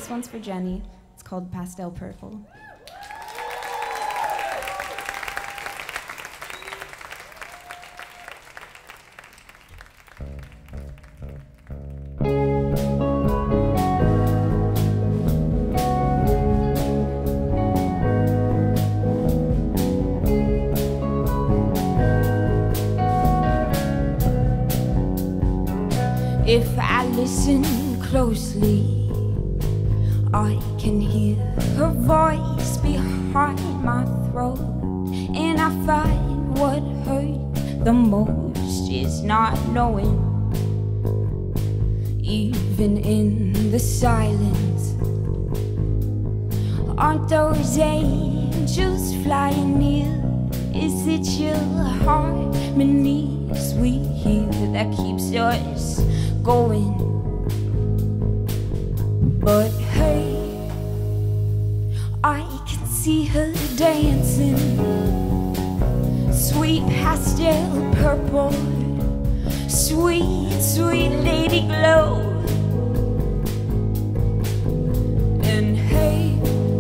This one's for Jenny. It's called Pastel Purple. If I listen closely, I can hear her voice behind my throat. And I find what hurt the most is not knowing. Even in the silence, aren't those angels flying near? Is it your harmonies we hear that keeps us going? But hey, I can see her dancing, sweet pastel purple, sweet, sweet lady glow. And hey,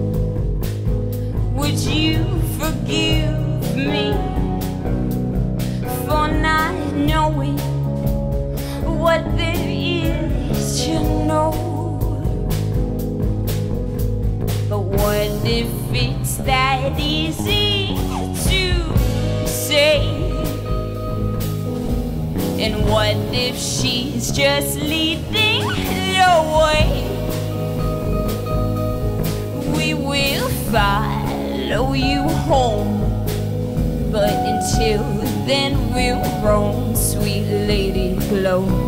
would you forgive me for not knowing what there is to know? But what if it's that easy to say? And what if she's just leading the way? We will follow you home, but until then we'll roam, sweet lady glow.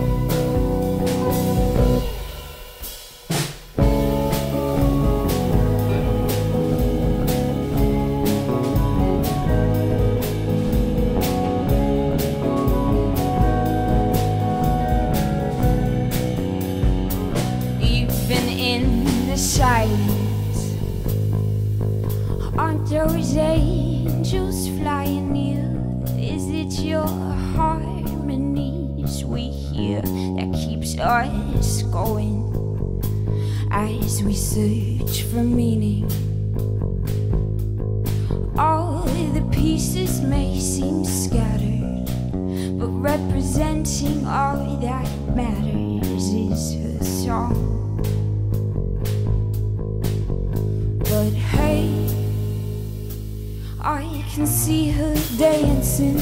Silence, aren't those angels flying near? Is it your harmonies we hear that keeps us going as we search for meaning? All the pieces may seem scattered, but representing all that matters is her song. But hey, I can see her dancing,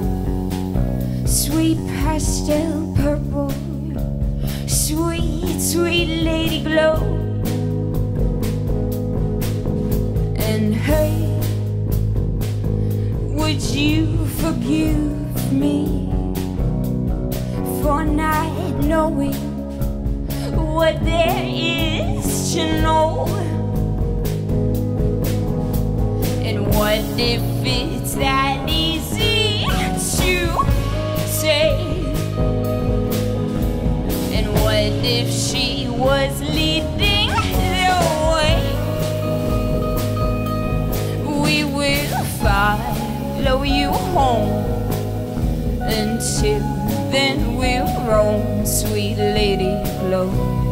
sweet pastel purple, sweet, sweet lady glow. And hey, would you forgive me for not knowing what there is to know? What if it's that easy to say? And what if she was leading the way? We will follow you home, until then we'll roam, sweet lady glow.